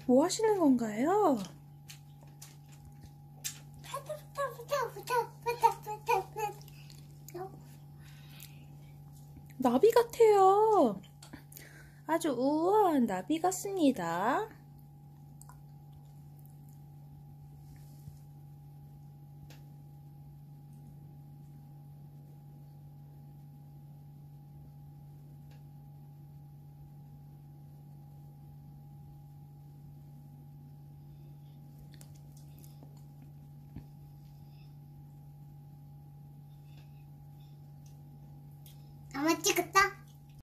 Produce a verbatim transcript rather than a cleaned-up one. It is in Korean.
뭐 하시는 건가요? 나비 같아요. 아주 우아한 나비 같습니다. 아마 찍었다.